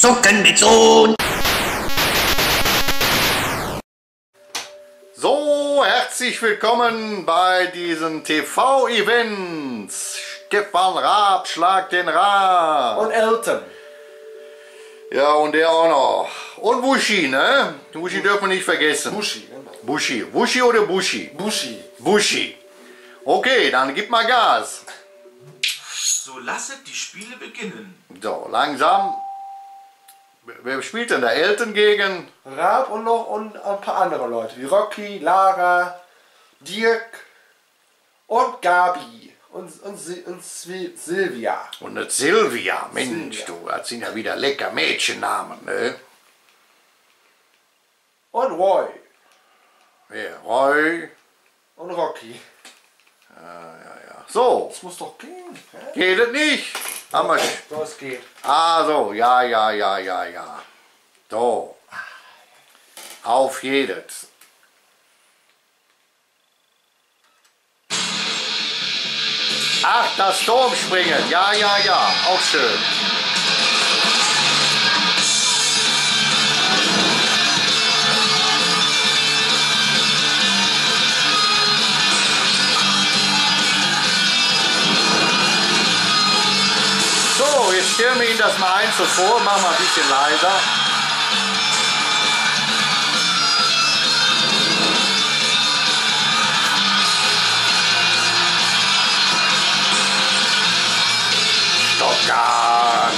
Zucken mit Sohn. So, herzlich willkommen bei diesen TV-Events. Stefan Raab schlägt den Raab. Und Elton. Ja, und der auch noch. Und Buschi, ne? Buschi dürfen wir nicht vergessen. Buschi, genau. Buschi. Buschi oder Buschi? Buschi. Buschi. Okay, dann gib mal Gas. So lasset die Spiele beginnen. So, langsam. Wer spielt denn da? Elton gegen? Raab und ein paar andere Leute, wie Rocky, Lara, Dirk und Gabi und Silvia. Und eine Silvia. Mensch, du, das sind ja wieder lecker Mädchennamen, ne? Und Roy. Ja, Roy. Und Rocky. So, Das muss doch gehen. Hä? geht es nicht? Haben wir. So, es geht. Ah, so, ja. So. Auf jedes. Ach, das Turmspringen. Ja. Auch schön. So, jetzt stellen wir Ihnen das mal einzeln vor. Machen wir ein bisschen leiser. Stockern.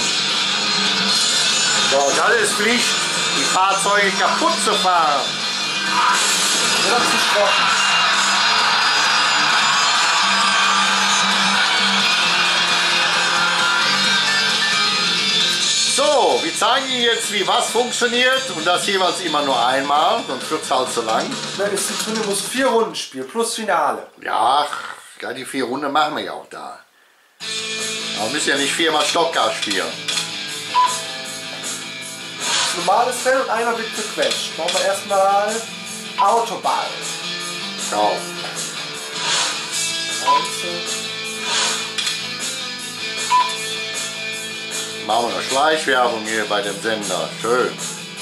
So, das ist Pflicht, die Fahrzeuge kaputt zu fahren. Oder zu schrocken. So, wir zeigen Ihnen jetzt, wie was funktioniert und das jeweils immer nur einmal, sonst wird es halt zu lang. Da ist die Turnier muss 4 Runden spielen, plus Finale. Ja, die 4 Runden machen wir ja auch da. Aber wir müssen ja nicht 4-mal Stockcar spielen. Normales Feld und einer wird gequetscht. Machen wir erstmal Autoball. So. Machen wir noch Schleichwerbung hier bei dem Sender. Schön.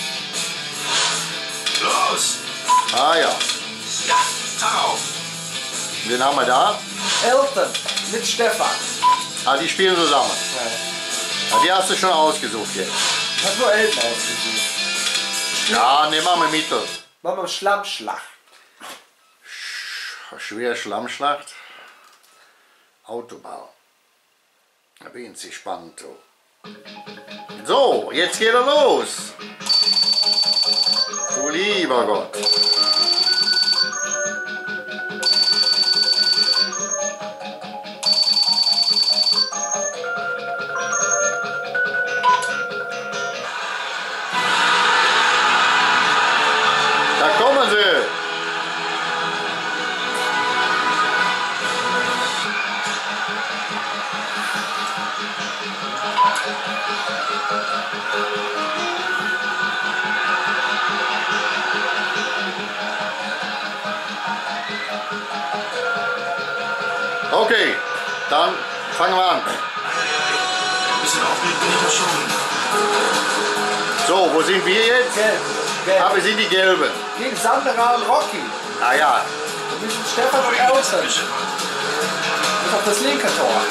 Los! Ah ja. Ja, drauf! Wen haben wir da? Elton mit Stefan. Ah, die spielen zusammen. Ja. Ah, die hast du schon ausgesucht jetzt. Hat nur Elton ausgesucht. Ja, nehmen wir mal Mittel. Machen wir Schlammschlacht. Schwer Schlammschlacht. Autoball. Da bin ich spannend. Du. So, jetzt geht er los. Du lieber Gott. Da kommen sie. Okay, dann fangen wir an. Ein bisschen aufgeregt bin ich ja schon. So, wo sind wir jetzt? Gelb. Gelb. Ah, wir sind die Gelben. Gegen Sandra und Rocky. Ah ja, Wir müssen Stefan und Elton. Das ist auf das linke Tor.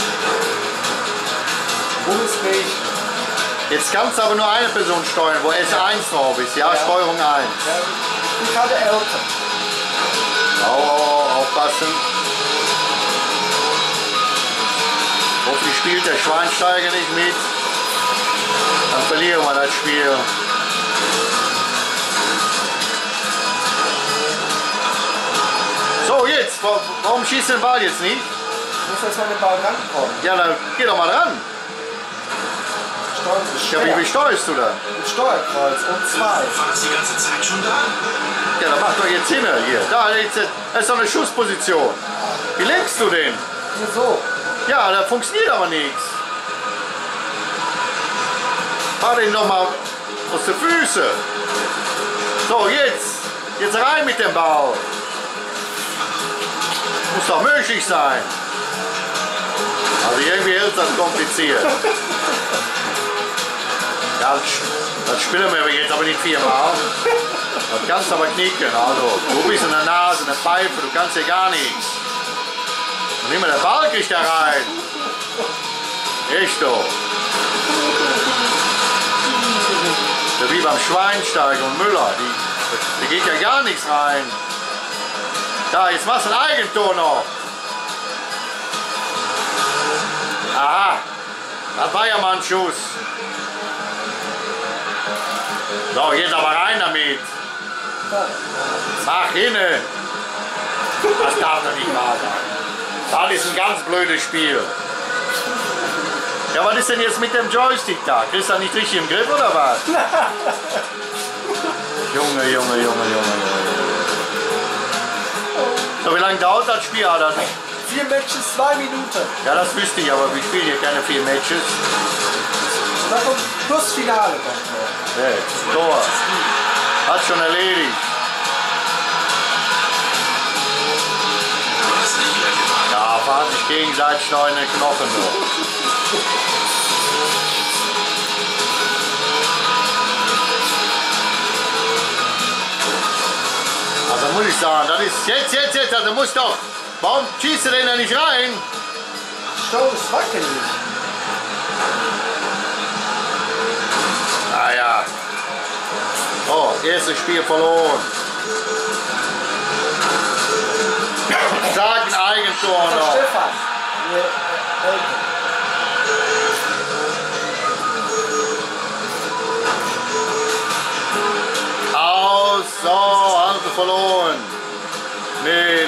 Bundesweg. jetzt kannst du aber nur eine Person steuern, wo S1 drauf ist. Ja, Ja. Steuerung 1. Ja, ich hatte Elton. Oh, aufpassen. Hoffentlich spielt der Schweinsteiger nicht mit. Dann verlieren wir das Spiel. So, jetzt. Warum schießt den Ball jetzt nicht? Ich muss erstmal den Ball rankommen. Ja, dann geh doch mal ran. Steuern ist Ja, schwer. wie steuerst du da? Mit Steuerkreuz und 2. War das die ganze Zeit schon da? Ja, dann mach doch jetzt hin hier. Da, das ist doch eine Schussposition. Wie lenkst du den? Hier so. Ja, da funktioniert aber nichts. Fahr den doch mal aus den Füßen. So, jetzt rein mit dem Ball. Muss doch möglich sein. Also irgendwie ist das kompliziert. Das spielen wir jetzt aber nicht 4-mal. Das kannst du aber knicken. Also, du bist in der Nase, eine Pfeife, du kannst ja gar nichts. Und immer der Ball kriegt da rein. Echt doch. So wie beim Schweinsteiger und Müller. Da geht ja gar nichts rein. Da, jetzt machst du ein Eigentor noch. Aha, das war ja mal ein Schuss. So, jetzt aber rein damit. Mach hinne. Das darf doch nicht wahr sein. Das ist ein ganz blödes Spiel. Ja, was ist denn jetzt mit dem Joystick da? Kriegst du das nicht richtig im Griff oder was? Junge. So, wie lange dauert das Spiel? 4 Matches, 2 Minuten. Ja, das wüsste ich, aber wir spielen hier keine 4 Matches. Da kommt plus Finale. Kommt noch. Nee, Tor. Hat schon erledigt. Ja, fahren sich gegenseitig noch in den Knochen. Also muss ich sagen, das ist jetzt, also muss doch. Warum schießt du den da nicht rein? Stau ist wackelig. Ah ja. Oh, erstes Spiel verloren. Sag ein Eigentor noch. Stefan. Aus, so, haben sie verloren. Nee.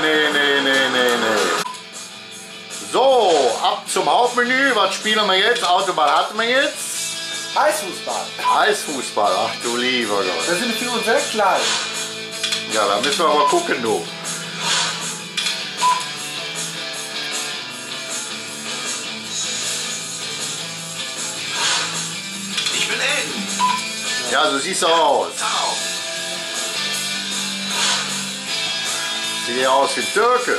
So, ab zum Hauptmenü. Was spielen wir jetzt? Autoball hatten wir jetzt. Eisfußball. Eisfußball, ach du lieber Gott. Das sind für uns sehr klein. Ja, da müssen wir aber gucken, du. Ich bin Aiden. Ja, so siehst du aus. Ciao. Sieht ja aus wie ein Türke.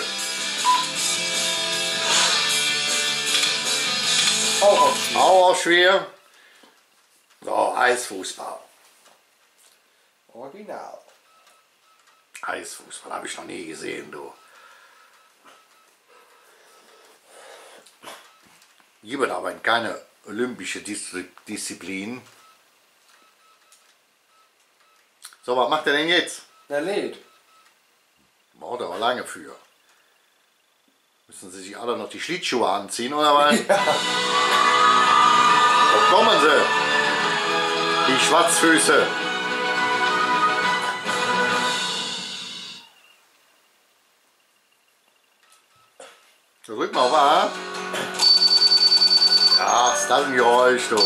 Auch schwer. So, Eisfußball. Original. Eisfußball habe ich noch nie gesehen, du. Gibt aber keine olympische Disziplin. So, was macht er denn jetzt? Der lädt. Braucht aber lange für. Müssen sie sich alle noch die Schlittschuhe anziehen, oder was? Ja. Wo kommen sie? Die Schwarzfüße. So, drück mal auf A. Ach, ist das ein Geräusch, du.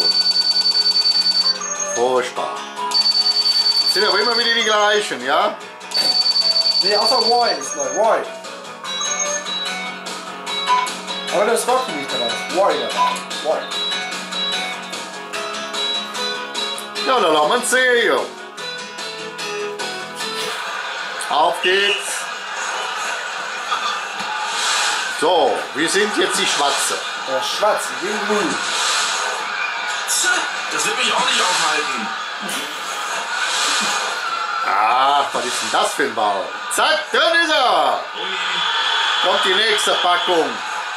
Furchtbar. Das sind aber immer wieder die gleichen, ja? Nee, außer Roy ist neu. Roy. Aber das ist Rocky nicht dabei. Roy dabei. Roy. Ja, dann lassen wir uns sehen. Auf geht's. So, wir sind jetzt die Schwarze. Der Schwarze gegen Grün. Das wird mich auch nicht aufhalten. Ach, was ist denn das für ein Ball? Zack, drin ist er. Kommt die nächste Packung.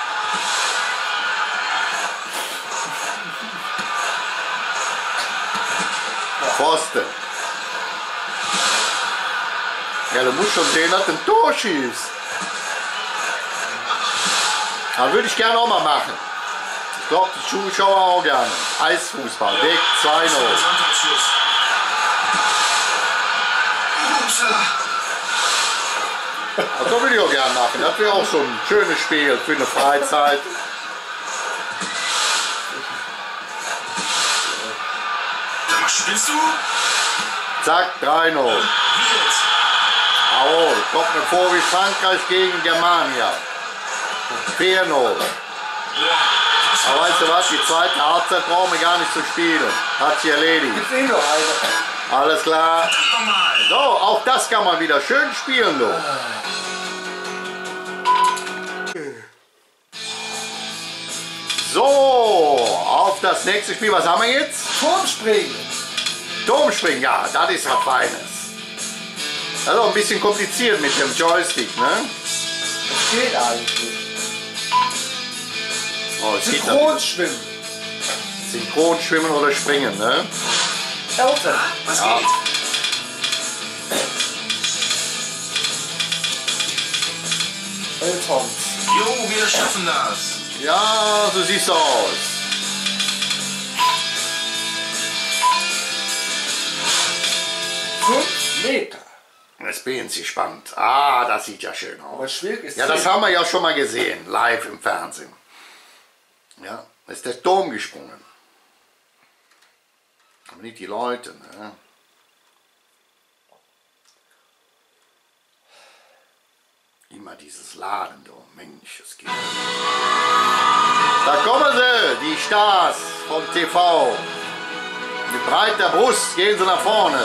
Pfosten. Ja, du musst schon sehen, dass du ein Tor schießt. Das würde ich gerne auch mal machen. Ich glaube, die Zuschauer auch gerne. Eisfußball, Weg 2-0. Sonntagsschluss. Das würde ich auch gerne machen. Das wäre auch so ein schönes Spiel für eine Freizeit. Spielst du? Zack, 3-0. Wie jetzt? Jawohl, kommt mir vor wie Frankreich gegen Germania. 4-0. Aber weißt du was, die zweite Halbzeit brauchen wir gar nicht zu spielen. Hat sich erledigt. Gibt's eh noch eine. Alles klar. Nochmal. So, auch das kann man wieder schön spielen, du. So, auf auf das nächste Spiel. Was haben wir jetzt? Turmspringen. Turmspringen, ja, das ist was Feines. Das ist auch ein bisschen kompliziert mit dem Joystick, ne? Das geht eigentlich. Oh, es geht Synchronschwimmen. Synchronschwimmen oder Springen, ne? Elfen. Was Ja. geht? Eltons. Jo, wir schaffen das. Ja, so siehst du aus. Fünf Meter. Jetzt bin ich spannend. Ah, das sieht ja schön aus. Aber schwierig ist Ja, das 10. haben wir ja schon mal gesehen, live im Fernsehen. Ja, da ist der Turm gesprungen. Aber nicht die Leute, ne? Immer dieses Laden, du Mensch, es geht. Da kommen sie, die Stars vom TV. Mit breiter Brust gehen sie nach vorne.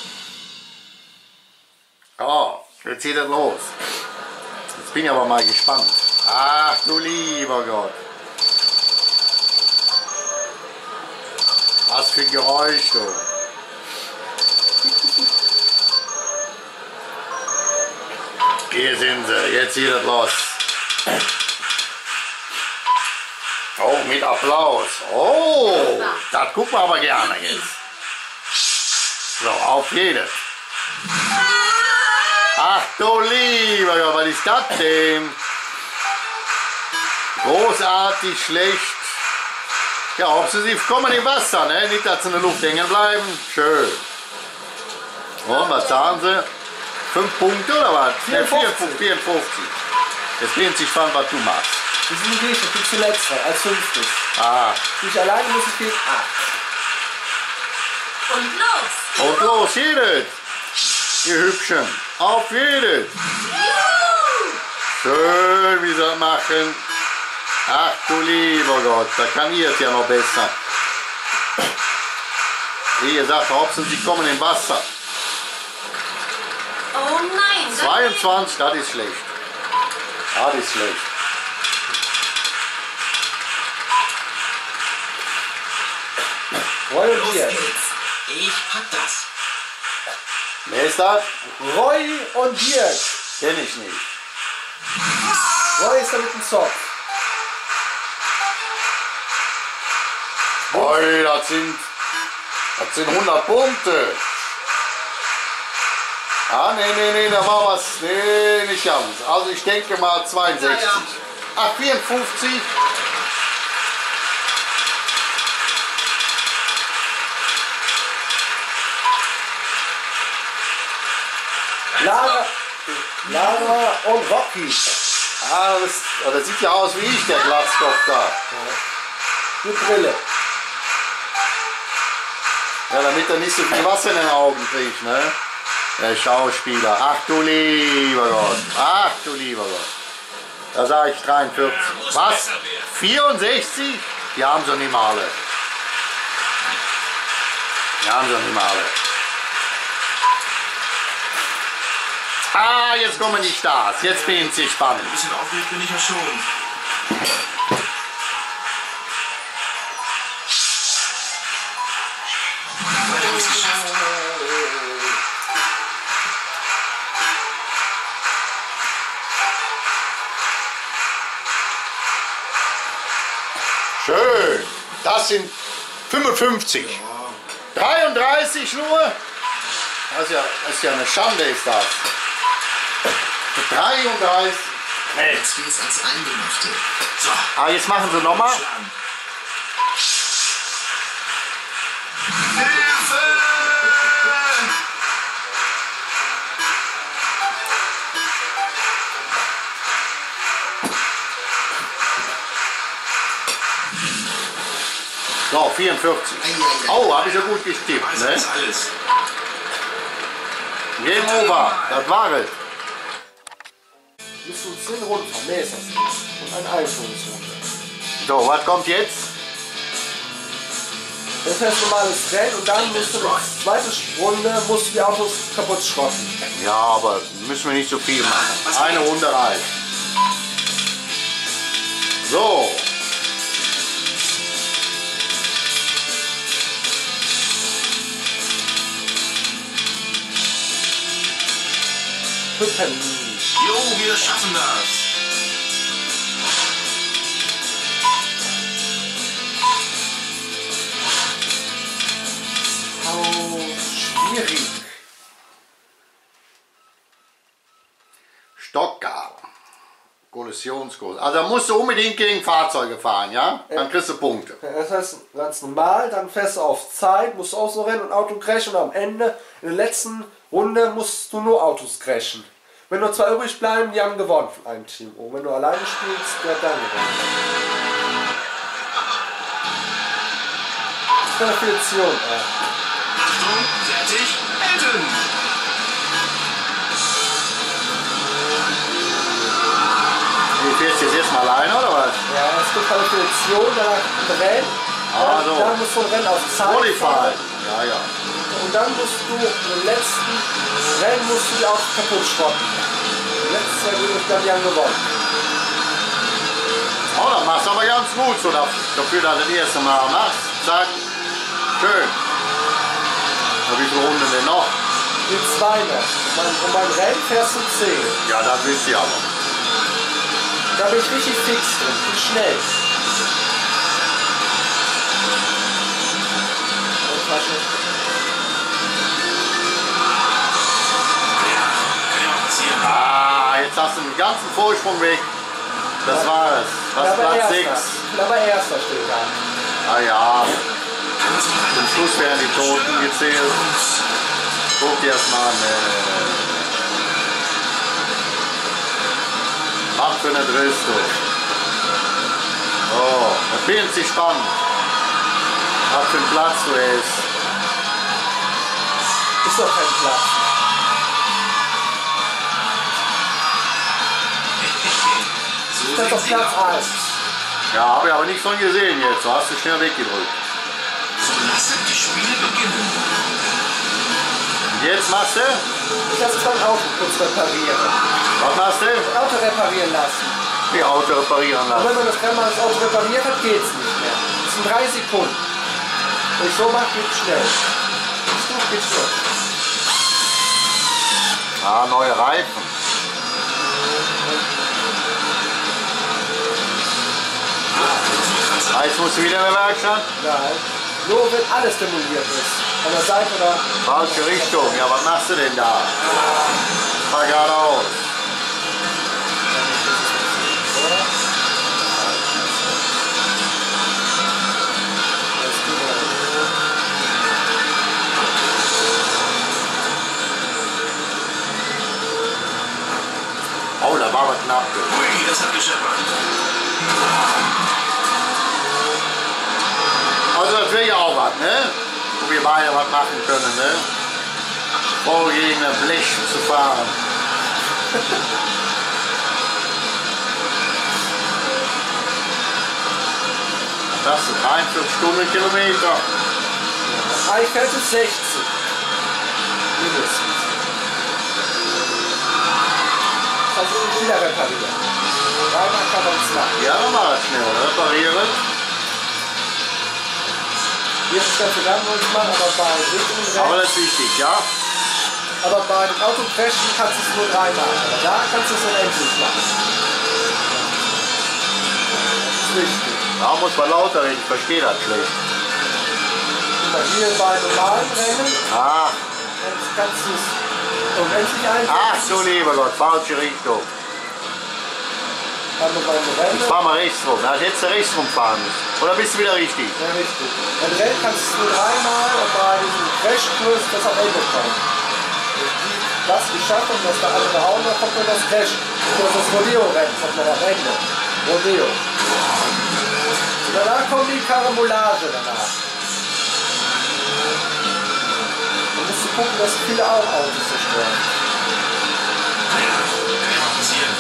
Oh, jetzt geht es los. Jetzt bin ich aber mal gespannt. Ach du lieber Gott. Was für ein Geräusch, du. Hier sind sie, jetzt geht es los. Oh, mit Applaus. Oh, das gucken wir aber gerne jetzt. So, auf jedes. Ach du lieber Gott, was ist das denn? Großartig, schlecht. Ja, obsessiv kommen im Wasser, ne? Nicht, dass sie in der Luft hängen bleiben. Schön. Und was sagen sie? 5 Punkte oder was? 54. 54. Jetzt bin ich gespannt, was du machst. Das ist ein Grieche, ich bin zuletzt dran, als fünftes. Ah, Ich alleine muss ich gehen 8. Und los! und los, jedes. Ihr Hübschen. Auf jedes. Schön, wie sie das machen. Ach du lieber Gott, da kann ich es ja noch besser. Wie gesagt, Hauptsache sie kommen im Wasser. Oh nein! das 22, das ist schlecht. Das ist schlecht. Roy und Los Dirk. geht's. Ich pack das. Wer ist das? Roy und Dirk. Kenn ich nicht. Roy ist da mit dem Zopf. Oi, das sind 100 Punkte. Ah, nee, da war was. Nee, nicht ganz. Also ich denke mal 62. Ja, ja. Ach, 54. Lara und Rocky. Ah, das sieht ja aus wie ich, der Glatzkopf da. Mit Brille. Ja, damit er nicht so viel Wasser in den Augen kriegt, ne? Der Schauspieler. Ach du lieber Gott. Ach du lieber Gott. Da sage ich 43. Was? 64? Die haben sie nicht mal alle. Die haben sie nicht mal alle. Ah, jetzt kommen die Stars. Jetzt bin ich gespannt. Ein bisschen aufgeregt bin ich ja schon. Bald hab ich's geschafft. Schön. Das sind 55. 33 nur. Das ist ja eine Schande, ist das. 33. Nee. Jetzt geht's ans Eingemachte. So. Ah, jetzt machen sie nochmal. Schlagen. Hilfe! So, 44. Oh, habe ich ja gut getippt. Weiß Ne? das alles. Game over. Das war es. Müssen uns 10 Runden fahren. Mehr ist das nicht. Und ein Einführungsrunde. So, was kommt jetzt? Das ist das normales Rennen und dann musst du noch zweite Runde musst du die Autos kaputt schrotten. Ja, aber müssen wir nicht so viel machen. Eine Runde reicht. So. Pöpperlin. Jo, wir schaffen das. Oh, schwierig. Stockgar. Kollisionskurs. Also da musst du unbedingt gegen Fahrzeuge fahren, ja? Dann kriegst du Punkte. Das heißt, ganz normal, dann fährst du auf Zeit, musst du auch so rennen und Auto crashen und am Ende, in der letzten Runde, musst du nur Autos crashen. Wenn nur 2 übrig bleiben, die haben gewonnen von einem Team. Und wenn du alleine spielst, der hat dann gewonnen. Qualifikation, Achtung, fertig, Elton. Du fährst jetzt erstmal alleine, oder was? Ja, es gibt Qualifikation, danach ein Rennen. Ah, so. Dann musst du ein Rennen auf Zeit Qualify. fahren. Ja, ja. Und dann musst du im letzten Rennen musst du die auch kaputt schrotten. Die letzten 2 übrig bleiben, die haben gewonnen. Oh, das machst du aber ganz gut, so dafür, dass du das erste Mal machst. Zack. Schön. Na, wie viele Runden denn noch? Die 2 noch. Und beim Rennen fährst du 10. Ja, das wisst ihr aber. Da bin ich richtig fix drin, bin schnell. Das war schlecht. Ja, kann ja auch passieren. Ah, jetzt hast du den ganzen Vorsprung weg. Das war es. Was Aber Platz Erster. 6. Aber Erster steht da. Ah ja, Kann das mal zum Schluss werden die Toten gezählt. Guck dir das mal an. Was für eine Dröstung. Oh, das findet sich spannend. Was für ein Platz du hast. Ist doch kein Platz. So Das ist sieht doch sie Platz aus. 1. Ja, habe ich aber nicht von gesehen jetzt. So hast du schnell weggedrückt. So lasset die Spiele beginnen. Und jetzt machst du? Ich lasse mein Auto kurz reparieren. Was machst du? Das Auto reparieren lassen. Die Auto reparieren Und lassen. wenn man das dreimal das Auto repariert hat, geht's nicht mehr. Das sind 3 Sekunden. Wenn ich so mache, geht's schnell. Siehst du, geht's schnell. Ah, neue Reifen. Ah, jetzt musst du wieder in der Werkstatt? Nein. Nur wenn alles demoliert ist. An der Seite oder. Falsche Richtung. Ja, was machst du denn da? Fahr geradeaus. Oh, da war was knapp. Ui, das hat gescheppert. Also das wäre ja auch was, ne? Wo wir beide was machen können, ne? Vor gegen ein Blech zu fahren. Das sind 43 Stundenkilometer. Eigentlich fährt es 60. Mindestens. Also wieder reparieren. Dreimal kann man es machen. Ja, dann mal schnell reparieren. Hier ist das Programm, wo ich mache, aber bei Richtungen Aber das ist wichtig, ja? aber bei dem Autocrashen kannst du es nur 3 Mal. Aber da kannst du es unendlich machen. Das ist wichtig. Da muss man lauter reden, ich verstehe das schlecht. Und bei hier bei normalen Rennen Ah, kannst du es unendlich einstellen. ach so lieber Gott, falsche Richtung. Aber beim Rennen. Ich fahr mal rechts rum. Ja, jetzt rechts rumfahren müssen. Oder bist du wieder richtig? Ja, richtig. Beim Rennen kannst du es nur 3 Mal und bei diesem Crashkurs das am Ende kommt. Wenn die das geschafft haben, dass da alle gehauen, dann kommt nur das Crash. Das ist das Rodeo-Rennen, kommt noch am Ende. Rodeo. Und danach kommt die Karambolage danach. Dann musst du gucken, dass viele auch Autos zerstören. Ja, kann ja auch passieren.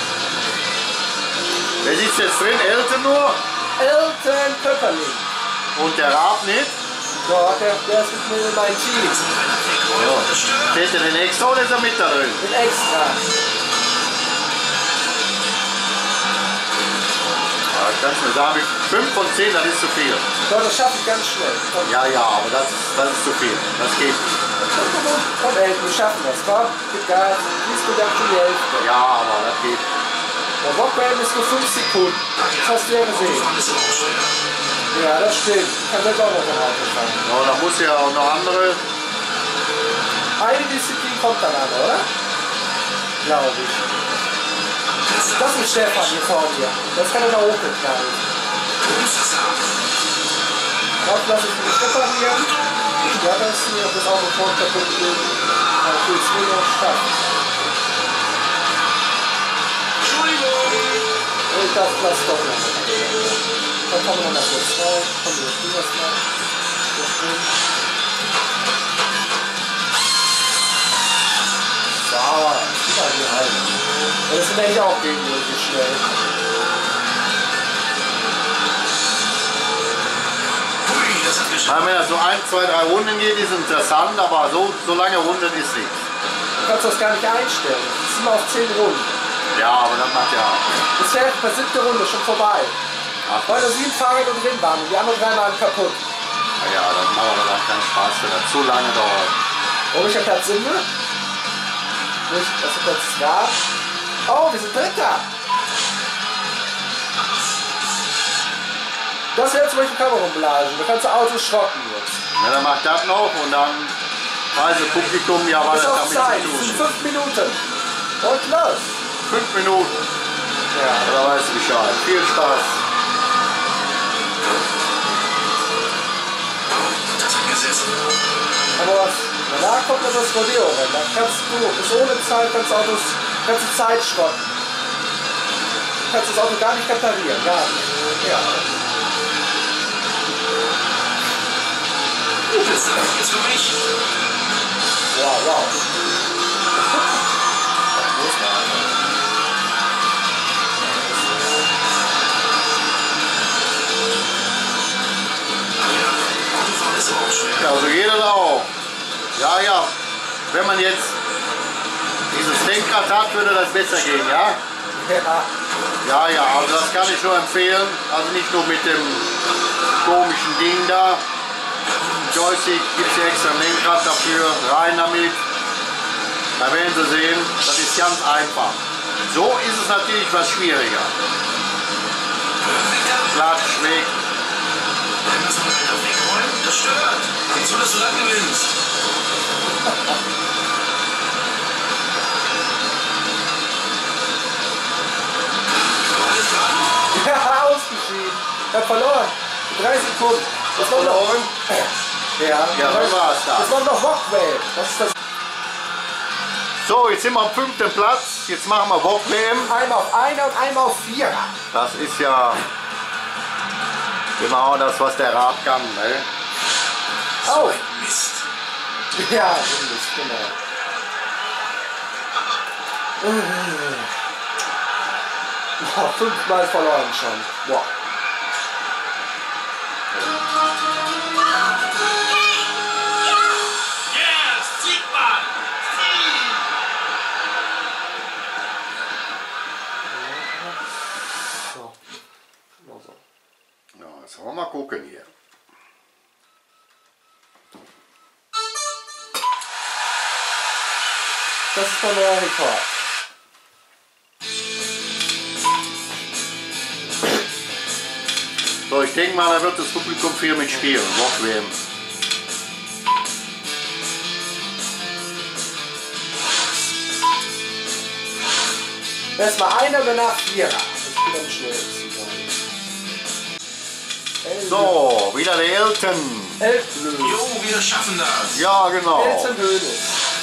Wer sitzt jetzt drin? Elton nur? Elton Pöpperling. Und der Raab nicht? Ja, der ist mit mir in meinem Team. Das ist noch einer weg, oder? Das stört. Steht der denn extra oder ist er mit da drin? Mit extra. ich kann es nur sagen, 5 von 10, das ist zu viel. Doch, das schaffe ich ganz schnell. Komm, Ja, aber das ist zu viel. Das geht nicht. komm Elton, wir schaffen das. Komm, gib Gas. Siehst du, dann schon die Hälfte. Ja, aber das geht nicht. Der Walkway ist nur 5 Sekunden. Das hast du ja gesehen. Autofahren ist aber auch schwer. Ja, das stimmt. Ich kann jetzt auch noch ein Auto fahren. Ja, da muss ja auch noch andere. Eine Disziplin kommt dann an, oder? Glaube ich. Das ist Stefan hier vor dir. Das kann er da hochgeknallt. Du musst das haben. Warte, lass ich mich reparieren. Ja, das ist mir das Auto voll kaputt gehen. Dann tut es mir noch statt. Entschuldigung. Und das lass doch noch. Dann kommen wir noch mal kurz rein. Komm, wir spielen das mal. Sauer. Überall die Halbe. Das ist nämlich auch gegen so schnell. Hui, das hat geschafft. Wenn das so 1, 2, 3 Runden geht, ist interessant, aber so lange Runden ist nichts. Du kannst das gar nicht einstellen. Das sind immer auf 10 Runden. Ja, aber das macht ja. Das wäre bei 7. Runde schon vorbei. Ach, Weil da 7 Fahrräder drin waren und die anderen 3 waren kaputt. ja, das macht aber dann keinen Spaß, wenn das zu lange dauert. Oh, ich habe Platz 7. Das ist Platz 2. Oh, wir sind Dritter. Das wäre zum Beispiel Kamerumblage. Da kannst du Autos schrotten jetzt. Ja, dann macht das noch und dann weiß das Publikum ja, was Bis das auf damit Zeit. zu Das tun sind ist. 5 Minuten. Und los. 5 Minuten, Ja. da weißt du Bescheid. Viel Spaß. Das hat gesessen. Aber was? Danach kommt noch das Rodeo-Rennen. Da kannst du, bis ohne Zeit, kannst du Zeit schrotten. Du kannst das Auto gar nicht reparieren. Gar nicht. Ja. Jetzt darf ich jetzt für mich. Wow, wow. Wo ist der? Ja, Autofahren ist aber auch schwer. Ja, so geht es auch. Ja. Wenn man jetzt dieses Lenkrad hat, würde das besser gehen, ja? Ja. Also das kann ich nur empfehlen. Also nicht nur mit dem komischen Ding da. Joystick gibt es hier extra ein Lenkrad dafür. Rein damit. Da werden Sie sehen, das ist ganz einfach. So ist es natürlich was schwieriger. Klatsch weg. Dann müssen wir einfach wegräumen. Das stört. Sieh zu, dass du dann gewinnst. Alles dran. Ja, ausgeschieden. Er hat verloren. 3 Sekunden. Das war noch. Ja, so war's da. Das war noch Walkway. Das ist das. So, jetzt sind wir am 5. Platz. Jetzt machen wir Walk-WM. Einmal auf 1er und einmal auf 4er. Das ist ja genau das, was der Rad kann. Ne? Oh. Mist. Ja, Mist, genau. Boah, 5-mal verloren schon. Boah. Yes, sieg mal. So. Genau so. Ja, jetzt wollen wir mal gucken hier. Das ist mein neuer Rekord. So, ich denke mal, da wird das Publikum viel mitspielen. Walk-WM. Erstmal 1er, danach 4er. Das geht am schnellsten. So, wieder der Elton. Elton. Jo, wir schaffen das. Ja, genau. Elton Hönes.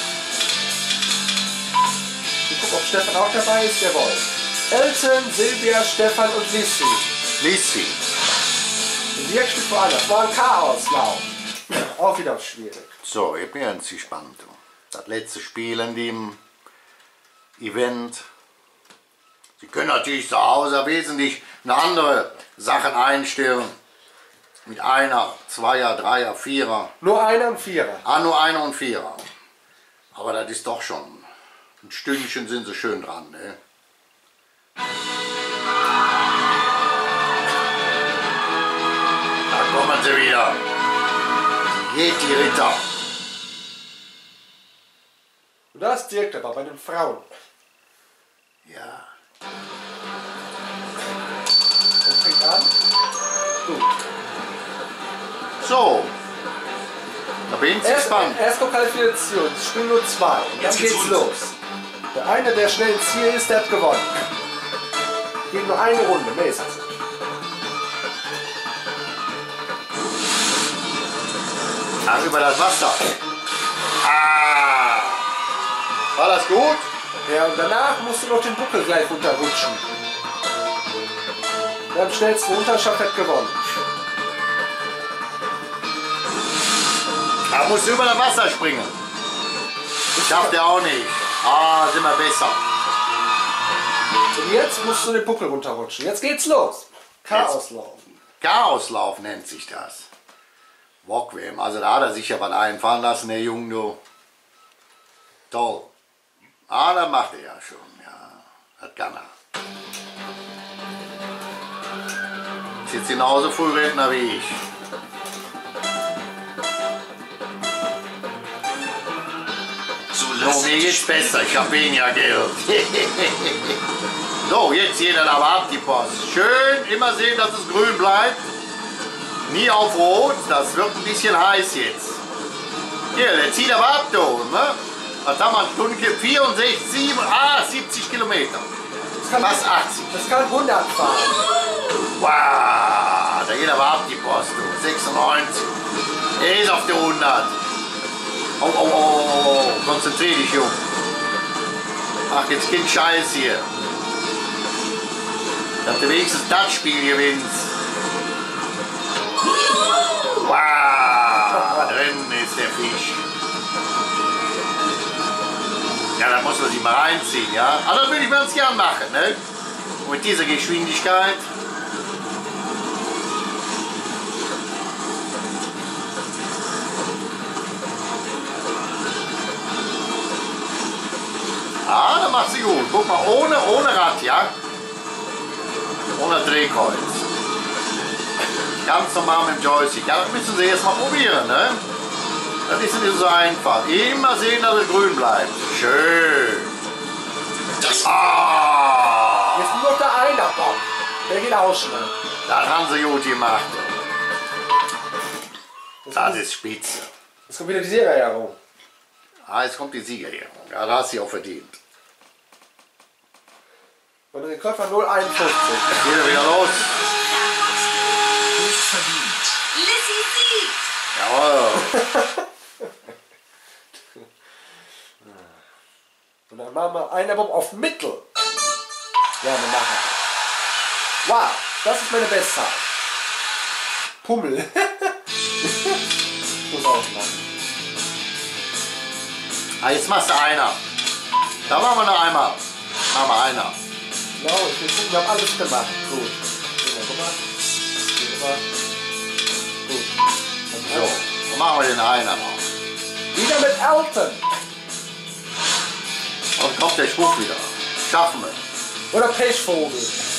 Ich guck, ob Stefan auch dabei ist. Jawohl. Elton, Silvia, Stefan und Lissi. Lissi. Dirk spielt woanders. War ein Chaoslauf. Auch wieder schwierig. So, ich bin ganz gespannt. Das letzte Spiel in dem Event. Sie können natürlich zu Hause wesentlich eine andere Sachen einstellen. Mit 1er, 2er, 3er, 4er. Nur 1er und 4er. Ah, nur 1er und 4er. Aber das ist doch schon. Ein Stündchen sind sie schön dran. Ne? sie wieder. Geht die Ritter. Und da ist Dirk dabei bei den Frauen. Ja. Und fängt an. Gut. So. Da bin ich gespannt. Erst kommt Qualifikation. Es spielen nur 2. Und dann Jetzt geht's geht's los. Der eine, der schnell ins Ziel ist, der hat gewonnen. Geht nur eine Runde, mehr ist es. Ach, über das Wasser. Ah. War das gut? Ja, und danach musst du noch den Buckel gleich runterrutschen. Wer am schnellsten runterschafft, hat gewonnen. Da musst du über das Wasser springen. Schafft er auch nicht. Ah, sind wir besser. Und jetzt musst du den Buckel runterrutschen. Jetzt geht's los. Chaoslauf. Chaoslauf nennt sich das. Wockwem. Also da hat er sich ja was einfallen lassen, der Junge. Du. Toll. Ah, das macht er ja schon. Ja, das kann er. Ist jetzt genauso Frührentner wie ich. So, So, lass mir geht's besser, ich habe weniger Geld. So, jetzt jeder aber ab die Post. Schön immer sehen, dass es grün bleibt. Nie auf Rot, das wird ein bisschen heiß jetzt. Hier, der zieht aber ab, du, ne? Was haben wir, eine Stunde, 64, 70 Kilometer. Fast 80. Das kann 100 fahren. Wow, da geht aber ab die Post, du. 96. Er ist auf der 100. Oh, oh, oh, oh, oh. Konzentrier dich, Junge. Ach, jetzt Kind Scheiß hier. Dass du wenigstens das Spiel gewinnst. Wow, drin ist der Fisch. Ja, da muss man sich mal reinziehen, ja. Aber das würde ich mir ganz gern machen, ne? Und mit dieser Geschwindigkeit. Ah, da macht sie gut. Guck mal, ohne Rad, ja? Ohne Drehkreuz. Ganz normal mit dem Joystick. Ja, das müssen Sie jetzt mal probieren, ne? Das ist nicht so einfach. Immer sehen, dass es grün bleibt. Schön. Ah! Jetzt nur noch der eine Bock. Der geht auch schnell. Das haben Sie gut gemacht. Das ist spitze. Jetzt kommt wieder die Siegerehrung. Ah, jetzt kommt die Siegerehrung. Ja, da hast du sie auch verdient. Und der Rekord war 0,51. Geht wieder los. Hoch verdient. Lissy Sieg! Jawohl. Und dann machen wir einen Bob auf Mittel. Ja, wir machen. Wow, das ist meine Bestzeit. Pummel. Muss auch machen. Ah, jetzt machst du einer. Da machen wir noch einmal. Machen wir einer. Genau, ich will gucken, wir haben alles gemacht. Gut. Guck mal. Gut. So, dann machen wir den einer noch. Wieder mit Elton. Und kommt der Spruch wieder. Schaffen wir. Oder Pechvogel.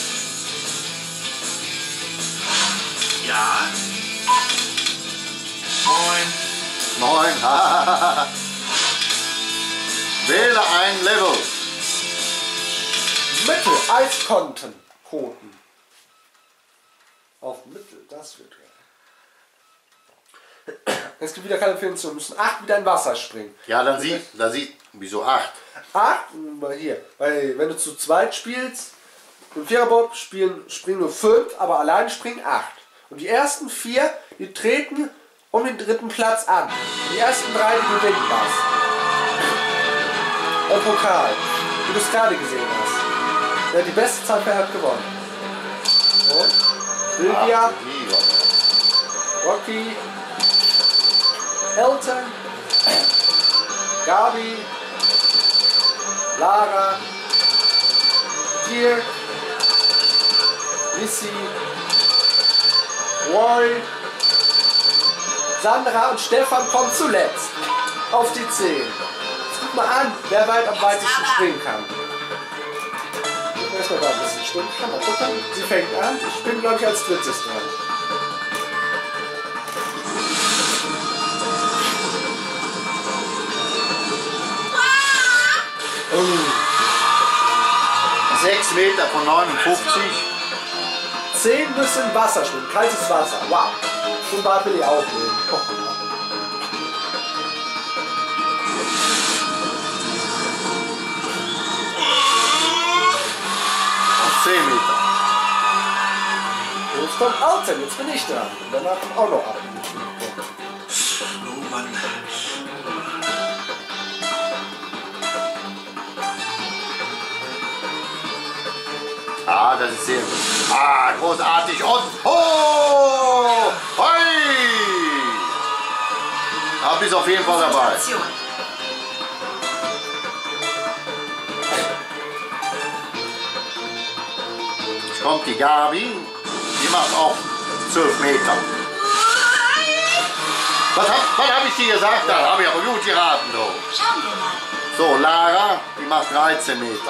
Ja. Moin. Moin. Wähle ein Level. Mittel, Eiskonten. Koten. Auf Mittel, das wird ja. Es gibt wieder keine Funktion. Wir müssen 8 wieder in Wasser springen. Ja, dann sieht, wieso 8? 8, hier, weil wenn du zu zweit spielst, im Viererbob springen nur 5, aber alleine springen 8. Und die ersten 4, die treten um den 3. Platz an. Und die ersten 3, die gewinnen das. Der Pokal, wie du es gerade gesehen hast. Wer die beste Zeit hat gewonnen. Und Sylvia, Rocky, Elton, Gabi, Lara, Dirk, Missy, Roy, Sandra und Stefan kommen zuletzt auf die 10. Jetzt guck mal an, wer weit am weitesten springen kann. Erstmal da ein bisschen springen kann. Mal gucken. Sie fängt an. Ich bin, glaube ich, als drittes dran. Meter von 59. 10 müssen im Wasser schwimmen, kaltes Wasser. Wow. Und Bad will ich auch nehmen. Oh. Auf 10 Meter. Jetzt kommt Alten, jetzt bin ich dran. Und danach kommt auch noch ab. Oh Mann. Ah, das ist sehr gut. Ah, großartig. Und oh! Hoi! Da bist auf jeden Fall dabei. Konzentration. Jetzt kommt die Gabi. Die macht auch 12 Meter. Was hab ich dir gesagt? Da habe ich aber gut geraten. So. Schauen wir mal. So, Lara, die macht 13 Meter.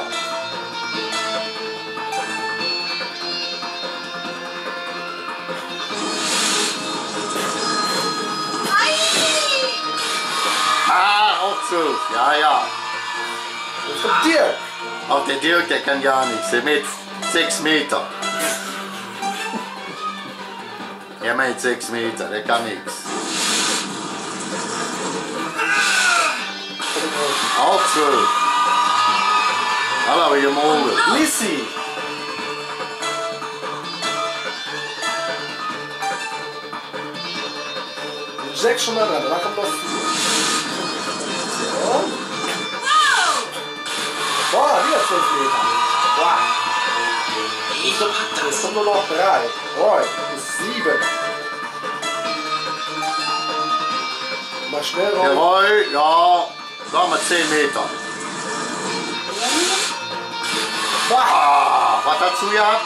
Ah, auch 12. Ja, ja. Jetzt kommt Dirk. Auch der Dirk, der kann gar nichts. Der mäht 6 Meter. Er mäht 6 Meter, der kann nichts. Auch 12. Alle aber hier morgen. Lissi. Jack schon mal dran, danach kommt noch 4. So. Boah, wieder 12 Meter. Wow. Jetzt kommt nur noch 3. Oh, bis 7. Mal schnell rollen. Jawohl, ja. Sagen wir 10 Meter. Bah. Ah, was dazu gehabt?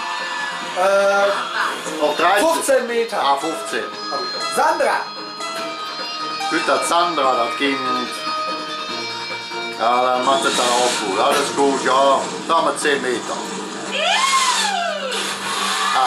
Auf 13. 15 Meter. Ah, 15. Sandra. Güter Sandra, das ging. Ja, dann macht es dann auch gut. Alles gut, ja. Sagen wir 10 Meter. Ah,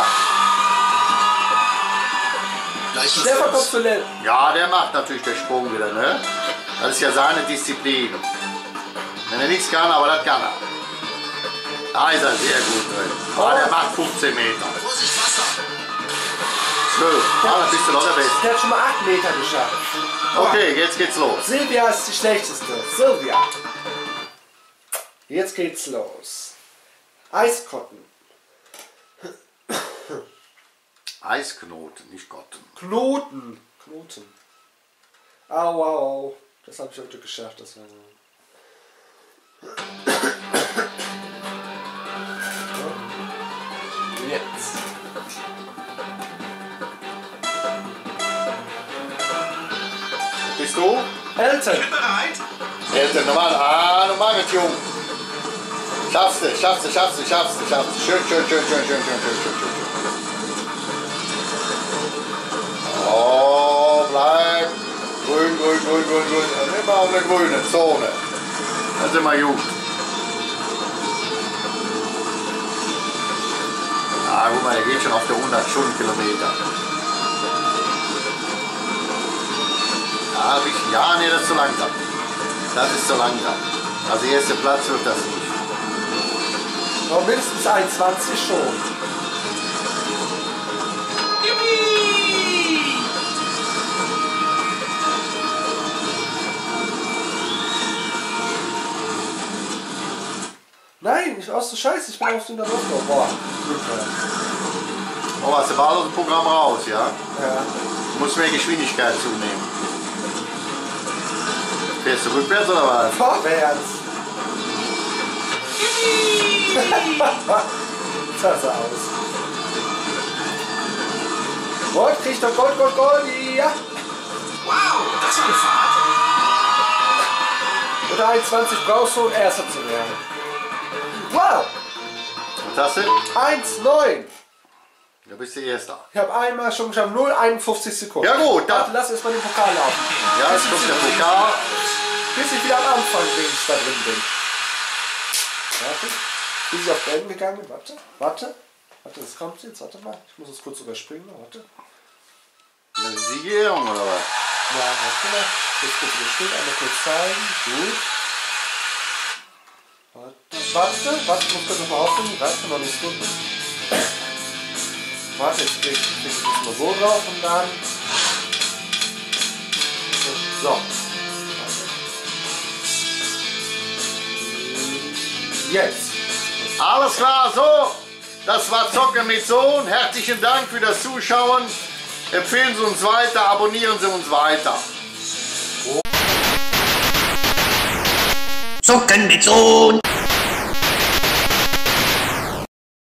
Stefan kommt zu Lell. ja, der macht natürlich den Sprung wieder, ne? Das ist ja seine Disziplin. Wenn er nichts kann, aber das kann er. Da ist er sehr gut drin. Ah, der macht 15 Meter. Vorsicht, Wasser. 12. Ah, dann bist du noch der Beste. Der hat schon mal 8 Meter geschafft. Okay, jetzt geht's los. Silvia ist die schlechteste. Silvia. Jetzt geht's los. Eiskotten. Eisknoten, nicht Gotten. Knoten. Knoten. Au, au, au. Das habe ich heute geschafft. Das war jetzt. Bist du? Eltern. Bin bereit. Eltern, normal. Ah, normal mit Jung. Schaffst du, schaffst du, schaffst du, schaffst du, schaffst du. Schön, schön, schön, schön, schön, schön, schön, schön, schön. Oh, bleib. Grün, grün, grün, grün, grün. Immer um eine grüne Zone. Das ist immer gut. Ah, guck mal, der geht schon auf der 100 Stundenkilometer. Ah, ja, nee, das ist zu langsam. Das ist zu langsam. Also erster Platz wird das nicht. Noch mindestens 21 schon. Nein, ich aus der Scheiße, ich bin auf den Luft. Boah, Oh, hast du bald aus dem Programm raus, ja? ja. Du musst mehr Geschwindigkeit zunehmen. Fährst du rückwärts oder was? Vorwärts. Sah so aus. Gold kriegt er, Gold, Gold, Gold, ja. Wow, das war eine Fahrt. Unter 21 brauchst du, um Erster zu werden. Wow, Was hast du? 1,9. Da bist du Erster. Ich habe einmal schon geschafft, 0,51 Sekunden. Ja gut, Warte, dann. lass erstmal den Pokal laufen. Ja, jetzt kommt der Pokal. Bis ich wieder am Anfang wenigstens da drin bin. Warte. Bin ich auf Beenden gegangen? Warte, warte. Warte, das kommt jetzt. Warte mal. Ich muss es kurz überspringen. Warte. Eine Siegerehrung oder was? Ja, warte mal. Jetzt kurz überspringen. Einmal kurz zeigen. Gut. Warte. Warte, ich muss das nochmal aufnehmen. Warte, noch nicht gut. Warte, jetzt krieg ich das mal so drauf und dann. So. Jetzt. Alles klar, so. Das war Zocken mit Sohn. Herzlichen Dank für das Zuschauen. Empfehlen Sie uns weiter, abonnieren Sie uns weiter. Zocken mit Sohn.